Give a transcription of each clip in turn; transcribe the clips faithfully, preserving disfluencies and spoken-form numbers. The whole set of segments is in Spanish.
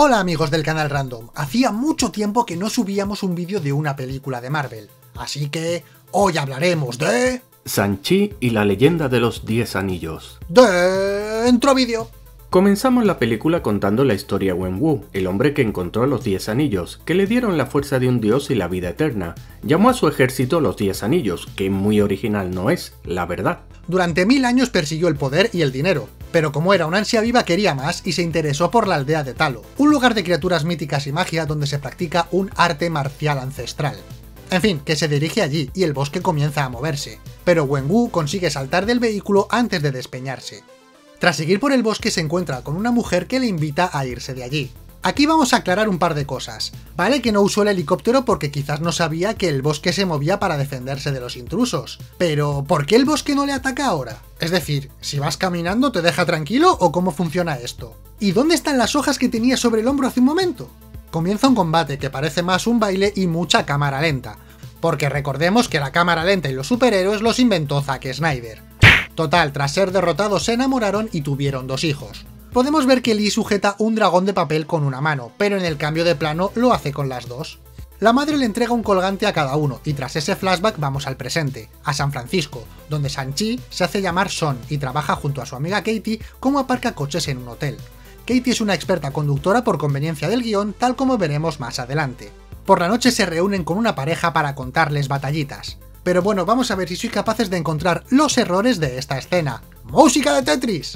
Hola amigos del canal Random, hacía mucho tiempo que no subíamos un vídeo de una película de Marvel, así que hoy hablaremos de... Shang-Chi y la leyenda de los diez anillos. Dentro vídeo. Comenzamos la película contando la historia de Wenwu, el hombre que encontró los diez anillos, que le dieron la fuerza de un dios y la vida eterna. Llamó a su ejército los diez anillos, que muy original no es, la verdad. Durante mil años persiguió el poder y el dinero, pero como era una ansia viva quería más y se interesó por la aldea de Talo, un lugar de criaturas míticas y magia donde se practica un arte marcial ancestral. En fin, que se dirige allí y el bosque comienza a moverse, pero Wenwu consigue saltar del vehículo antes de despeñarse. Tras seguir por el bosque se encuentra con una mujer que le invita a irse de allí. Aquí vamos a aclarar un par de cosas. Vale que no usó el helicóptero porque quizás no sabía que el bosque se movía para defenderse de los intrusos. Pero, ¿por qué el bosque no le ataca ahora? Es decir, si vas caminando ¿te deja tranquilo o cómo funciona esto? ¿Y dónde están las hojas que tenía sobre el hombro hace un momento? Comienza un combate que parece más un baile y mucha cámara lenta. Porque recordemos que la cámara lenta y los superhéroes los inventó Zack Snyder. Total, tras ser derrotados se enamoraron y tuvieron dos hijos. Podemos ver que Lee sujeta un dragón de papel con una mano, pero en el cambio de plano lo hace con las dos. La madre le entrega un colgante a cada uno, y tras ese flashback vamos al presente, a San Francisco, donde Shang-Chi se hace llamar Son y trabaja junto a su amiga Katie como aparcacoches en un hotel. Katie es una experta conductora por conveniencia del guión, tal como veremos más adelante. Por la noche se reúnen con una pareja para contarles batallitas. Pero bueno, vamos a ver si sois capaces de encontrar los errores de esta escena. ¡Música de Tetris!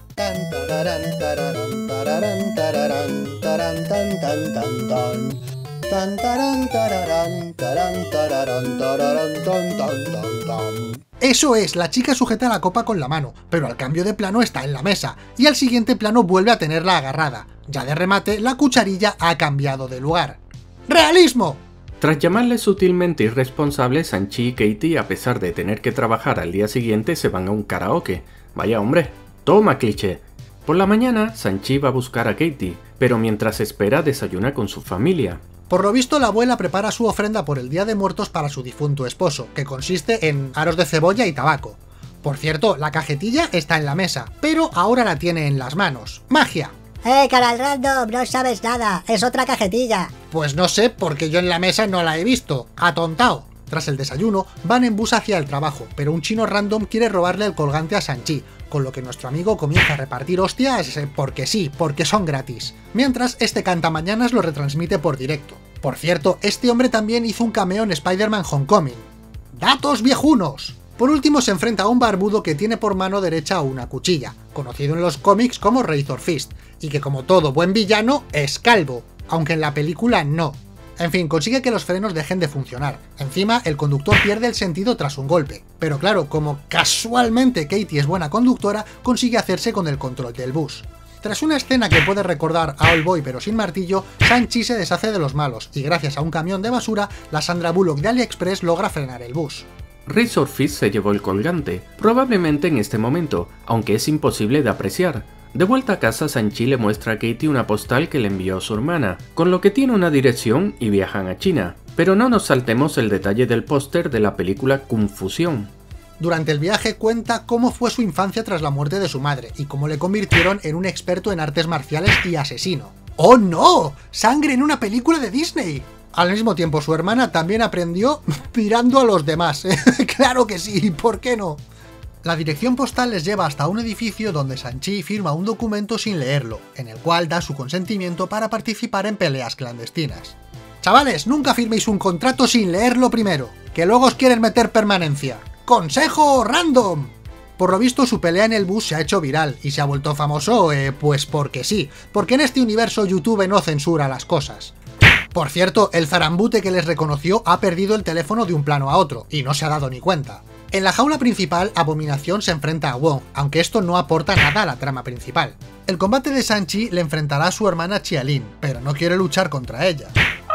Eso es, la chica sujeta la copa con la mano, pero al cambio de plano está en la mesa, y al siguiente plano vuelve a tenerla agarrada. Ya de remate, la cucharilla ha cambiado de lugar. ¡Realismo! Tras llamarle sutilmente irresponsable, Shang-Chi y Katie, a pesar de tener que trabajar al día siguiente, se van a un karaoke. Vaya hombre, toma cliché. Por la mañana, Shang-Chi va a buscar a Katie, pero mientras espera desayuna con su familia. Por lo visto, la abuela prepara su ofrenda por el Día de Muertos para su difunto esposo, que consiste en aros de cebolla y tabaco. Por cierto, la cajetilla está en la mesa, pero ahora la tiene en las manos. ¡Magia! ¡Eh, canal Random! No sabes nada, es otra cajetilla. Pues no sé, porque yo en la mesa no la he visto. ¡Atontao! Tras el desayuno, van en bus hacia el trabajo, pero un chino random quiere robarle el colgante a Shang-Chi, con lo que nuestro amigo comienza a repartir hostias porque sí, porque son gratis. Mientras, este cantamañanas lo retransmite por directo. Por cierto, este hombre también hizo un cameo en Spider-Man Homecoming. ¡Datos viejunos! Por último se enfrenta a un barbudo que tiene por mano derecha una cuchilla, conocido en los cómics como Razor Fist, y que como todo buen villano es calvo, aunque en la película no. En fin, consigue que los frenos dejen de funcionar. Encima, el conductor pierde el sentido tras un golpe. Pero claro, como casualmente Katie es buena conductora, consigue hacerse con el control del bus. Tras una escena que puede recordar a All Boy pero sin martillo, Shang-Chi se deshace de los malos, y gracias a un camión de basura, la Sandra Bullock de AliExpress logra frenar el bus. Razor Fist se llevó el colgante, probablemente en este momento, aunque es imposible de apreciar. De vuelta a casa, Shang-Chi le muestra a Katie una postal que le envió su hermana, con lo que tiene una dirección y viajan a China. Pero no nos saltemos el detalle del póster de la película Confusión. Durante el viaje cuenta cómo fue su infancia tras la muerte de su madre, y cómo le convirtieron en un experto en artes marciales y asesino. ¡Oh no! ¡Sangre en una película de Disney! Al mismo tiempo, su hermana también aprendió mirando a los demás. ¡Claro que sí! ¿Por qué no? La dirección postal les lleva hasta un edificio donde Shang-Chi firma un documento sin leerlo, en el cual da su consentimiento para participar en peleas clandestinas. Chavales, nunca firméis un contrato sin leerlo primero, que luego os quieren meter permanencia. ¡Consejo random! Por lo visto, su pelea en el bus se ha hecho viral y se ha vuelto famoso, eh, pues porque sí, porque en este universo YouTube no censura las cosas. Por cierto, el zarambute que les reconoció ha perdido el teléfono de un plano a otro, y no se ha dado ni cuenta. En la jaula principal, Abominación se enfrenta a Wong, aunque esto no aporta nada a la trama principal. El combate de Shang-Chi le enfrentará a su hermana Qialin, pero no quiere luchar contra ella.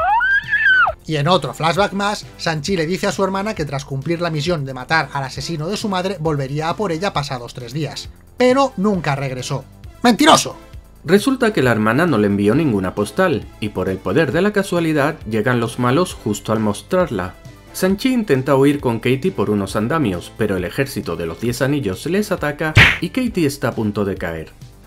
Y en otro flashback más, Shang-Chi le dice a su hermana que tras cumplir la misión de matar al asesino de su madre, volvería a por ella pasados tres días. Pero nunca regresó. ¡Mentiroso! Resulta que la hermana no le envió ninguna postal, y por el poder de la casualidad llegan los malos justo al mostrarla. Shang-Chi intenta huir con Katie por unos andamios, pero el ejército de los diez anillos les ataca y Katie está a punto de caer.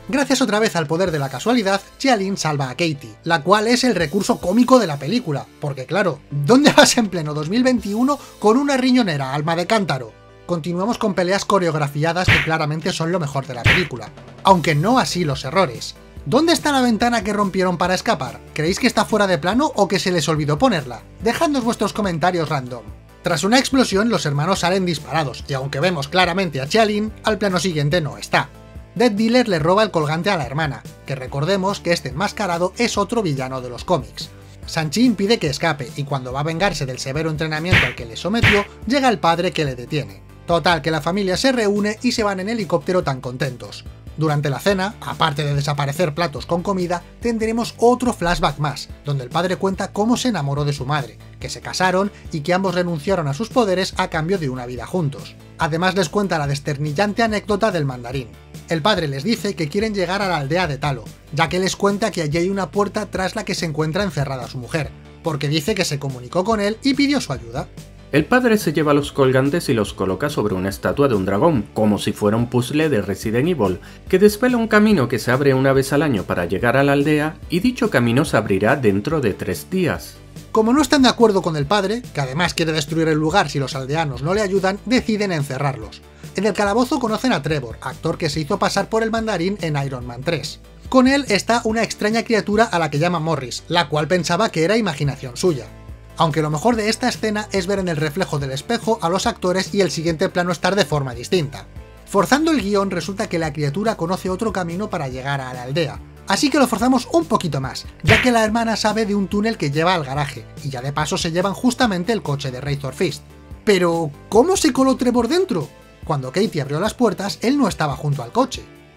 Gracias otra vez al poder de la casualidad, Xialin salva a Katie, la cual es el recurso cómico de la película, porque claro, ¿dónde vas en pleno dos mil veintiuno con una riñonera alma de cántaro? Continuamos con peleas coreografiadas que claramente son lo mejor de la película, aunque no así los errores. ¿Dónde está la ventana que rompieron para escapar? ¿Creéis que está fuera de plano o que se les olvidó ponerla? Dejadnos vuestros comentarios random. Tras una explosión, los hermanos salen disparados, y aunque vemos claramente a Xialin, al plano siguiente no está. Dead Dealer le roba el colgante a la hermana, que recordemos que este enmascarado es otro villano de los cómics. Shang-Chi impide que escape, y cuando va a vengarse del severo entrenamiento al que le sometió, llega el padre que le detiene. Total, que la familia se reúne y se van en helicóptero tan contentos. Durante la cena, aparte de desaparecer platos con comida, tendremos otro flashback más, donde el padre cuenta cómo se enamoró de su madre, que se casaron y que ambos renunciaron a sus poderes a cambio de una vida juntos. Además les cuenta la desternillante anécdota del mandarín. El padre les dice que quieren llegar a la aldea de Talo, ya que les cuenta que allí hay una puerta tras la que se encuentra encerrada su mujer, porque dice que se comunicó con él y pidió su ayuda. El padre se lleva los colgantes y los coloca sobre una estatua de un dragón, como si fuera un puzzle de Resident Evil, que desvela un camino que se abre una vez al año para llegar a la aldea, y dicho camino se abrirá dentro de tres días. Como no están de acuerdo con el padre, que además quiere destruir el lugar si los aldeanos no le ayudan, deciden encerrarlos. En el calabozo conocen a Trevor, actor que se hizo pasar por el mandarín en Iron Man tres. Con él está una extraña criatura a la que llama Morris, la cual pensaba que era imaginación suya. Aunque lo mejor de esta escena es ver en el reflejo del espejo a los actores y el siguiente plano estar de forma distinta. Forzando el guión resulta que la criatura conoce otro camino para llegar a la aldea, así que lo forzamos un poquito más, ya que la hermana sabe de un túnel que lleva al garaje, y ya de paso se llevan justamente el coche de Razor Fist. Pero, ¿cómo se coló Trevor dentro? Cuando Katie abrió las puertas, él no estaba junto al coche.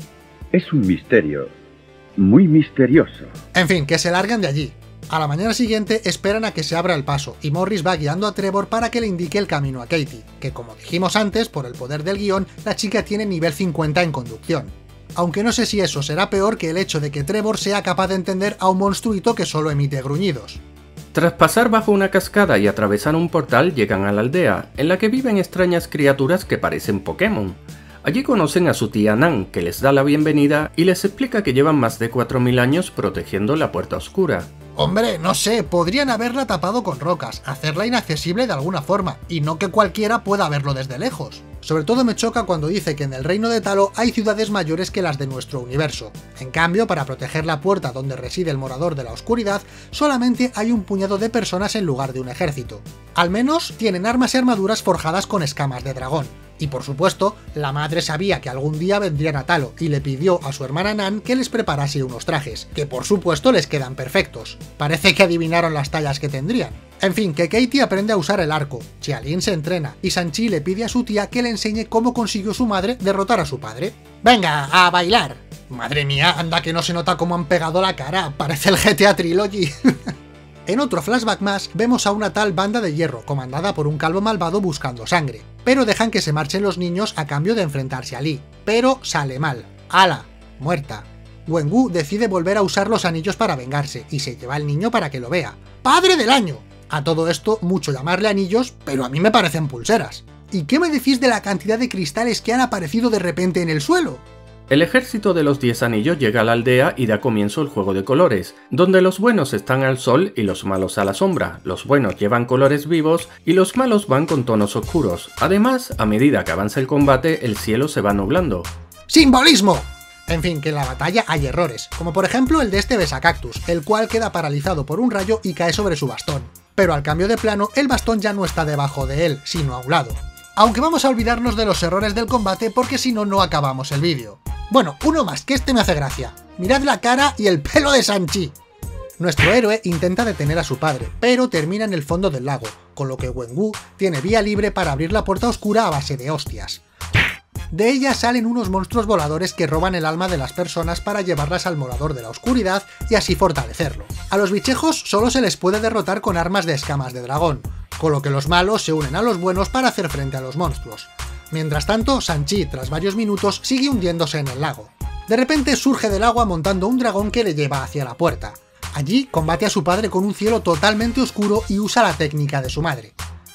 Es un misterio, muy misterioso. En fin, que se largan de allí. A la mañana siguiente esperan a que se abra el paso, y Morris va guiando a Trevor para que le indique el camino a Katie, que como dijimos antes, por el poder del guión, la chica tiene nivel cincuenta en conducción. Aunque no sé si eso será peor que el hecho de que Trevor sea capaz de entender a un monstruito que solo emite gruñidos. Tras pasar bajo una cascada y atravesar un portal, llegan a la aldea, en la que viven extrañas criaturas que parecen Pokémon. Allí conocen a su tía Nan, que les da la bienvenida y les explica que llevan más de cuatro mil años protegiendo la Puerta Oscura. Hombre, no sé, podrían haberla tapado con rocas, hacerla inaccesible de alguna forma, y no que cualquiera pueda verlo desde lejos. Sobre todo me choca cuando dice que en el reino de Talo hay ciudades mayores que las de nuestro universo. En cambio, para proteger la puerta donde reside el morador de la oscuridad, solamente hay un puñado de personas en lugar de un ejército. Al menos tienen armas y armaduras forjadas con escamas de dragón. Y por supuesto, la madre sabía que algún día vendrían a Talo y le pidió a su hermana Nan que les preparase unos trajes, que por supuesto les quedan perfectos. Parece que adivinaron las tallas que tendrían. En fin, que Katie aprende a usar el arco, Xialin se entrena y Shang-Chi le pide a su tía que le enseñe cómo consiguió su madre derrotar a su padre. ¡Venga, a bailar! Madre mía, anda que no se nota cómo han pegado la cara, parece el G T A Trilogy. En otro flashback más, vemos a una tal banda de hierro, comandada por un calvo malvado buscando sangre, pero dejan que se marchen los niños a cambio de enfrentarse a Lee, pero sale mal. ¡Hala! Muerta. Wenwu decide volver a usar los anillos para vengarse, y se lleva al niño para que lo vea. ¡Padre del año! A todo esto, mucho llamarle anillos, pero a mí me parecen pulseras. ¿Y qué me decís de la cantidad de cristales que han aparecido de repente en el suelo? El ejército de los Diez Anillos llega a la aldea y da comienzo el juego de colores, donde los buenos están al sol y los malos a la sombra, los buenos llevan colores vivos y los malos van con tonos oscuros. Además, a medida que avanza el combate, el cielo se va nublando. ¡Simbolismo! En fin, que en la batalla hay errores, como por ejemplo el de este besacactus, el cual queda paralizado por un rayo y cae sobre su bastón. Pero al cambio de plano, el bastón ya no está debajo de él, sino a un lado. Aunque vamos a olvidarnos de los errores del combate porque si no, no acabamos el vídeo. Bueno, uno más, que este me hace gracia. Mirad la cara y el pelo de Shang-Chi. Nuestro héroe intenta detener a su padre, pero termina en el fondo del lago, con lo que Wenwu tiene vía libre para abrir la puerta oscura a base de hostias. De ella salen unos monstruos voladores que roban el alma de las personas para llevarlas al morador de la oscuridad y así fortalecerlo. A los bichejos solo se les puede derrotar con armas de escamas de dragón, con lo que los malos se unen a los buenos para hacer frente a los monstruos. Mientras tanto, Shang-Chi, tras varios minutos, sigue hundiéndose en el lago. De repente surge del agua montando un dragón que le lleva hacia la puerta. Allí combate a su padre con un cielo totalmente oscuro y usa la técnica de su madre.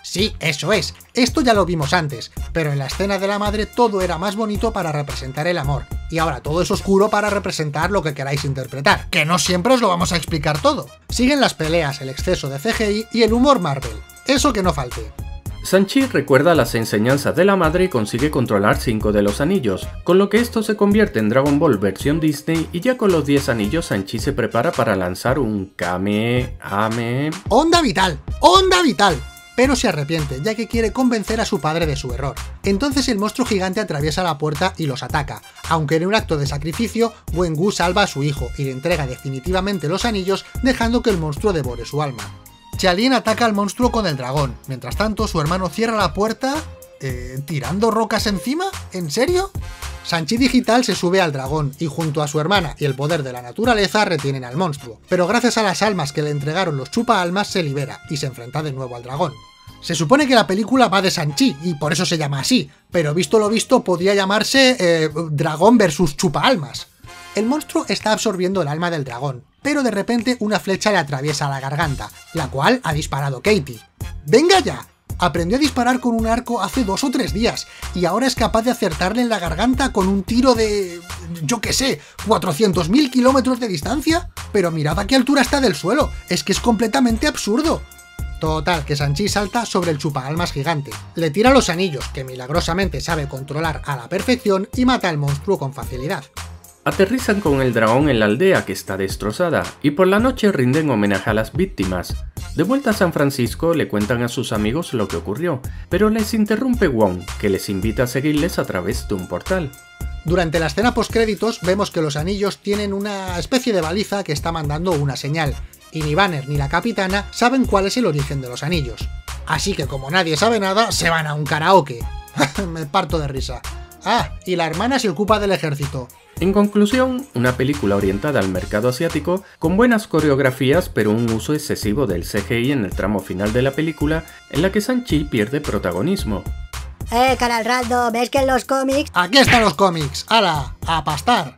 Sí, eso es, esto ya lo vimos antes, pero en la escena de la madre todo era más bonito para representar el amor, y ahora todo es oscuro para representar lo que queráis interpretar, que no siempre os lo vamos a explicar todo. Siguen las peleas, el exceso de C G I y el humor Marvel, eso que no falte. Shang-Chi recuerda las enseñanzas de la madre y consigue controlar cinco de los anillos, con lo que esto se convierte en Dragon Ball versión Disney y ya con los diez anillos Shang-Chi se prepara para lanzar un Kamehameha... ¡Onda vital! ¡Onda vital! Pero se arrepiente, ya que quiere convencer a su padre de su error. Entonces el monstruo gigante atraviesa la puerta y los ataca, aunque en un acto de sacrificio, Wenwu salva a su hijo y le entrega definitivamente los anillos, dejando que el monstruo devore su alma. Xialin ataca al monstruo con el dragón, mientras tanto su hermano cierra la puerta... Eh, ¿tirando rocas encima? ¿En serio? Shang-Chi digital se sube al dragón y junto a su hermana y el poder de la naturaleza retienen al monstruo, pero gracias a las almas que le entregaron los chupa-almas se libera y se enfrenta de nuevo al dragón. Se supone que la película va de Shang-Chi y por eso se llama así, pero visto lo visto podría llamarse eh, Dragón versus chupa-almas. El monstruo está absorbiendo el alma del dragón, pero de repente una flecha le atraviesa la garganta, la cual ha disparado Katie. ¡Venga ya! Aprendió a disparar con un arco hace dos o tres días, y ahora es capaz de acertarle en la garganta con un tiro de... yo qué sé, cuatrocientos mil kilómetros de distancia. Pero mirad a qué altura está del suelo, es que es completamente absurdo. Total, que Shang-Chi salta sobre el chupaalmas gigante, le tira los anillos, que milagrosamente sabe controlar a la perfección, y mata al monstruo con facilidad. Aterrizan con el dragón en la aldea que está destrozada, y por la noche rinden homenaje a las víctimas. De vuelta a San Francisco le cuentan a sus amigos lo que ocurrió, pero les interrumpe Wong, que les invita a seguirles a través de un portal. Durante la escena postcréditos vemos que los anillos tienen una especie de baliza que está mandando una señal, y ni Banner ni la capitana saben cuál es el origen de los anillos. Así que como nadie sabe nada, se van a un karaoke. Me parto de risa. Ah, y la hermana se ocupa del ejército. En conclusión, una película orientada al mercado asiático, con buenas coreografías pero un uso excesivo del C G I en el tramo final de la película, en la que Shang-Chi pierde protagonismo. Eh, canal random, ¿ves que en los cómics? ¡Aquí están los cómics! ¡Hala! ¡A pastar!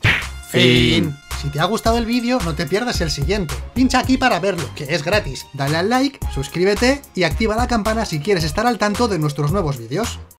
Fin. Si te ha gustado el vídeo, no te pierdas el siguiente. Pincha aquí para verlo, que es gratis. Dale al like, suscríbete y activa la campana si quieres estar al tanto de nuestros nuevos vídeos.